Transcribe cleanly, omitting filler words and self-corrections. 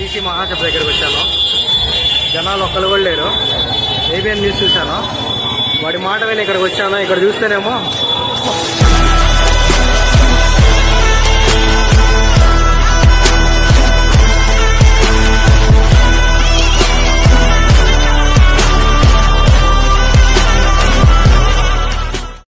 BC మహాసభ దగ్గరికి వచ్చాను. జనాలు ఒక్కరు కూడా లేరు. ఏబిఎన్ న్యూస్ చూశాను, వాడి మాట విని ఇక్కడికి వచ్చాను. ఇక్కడ చూస్తేనేమో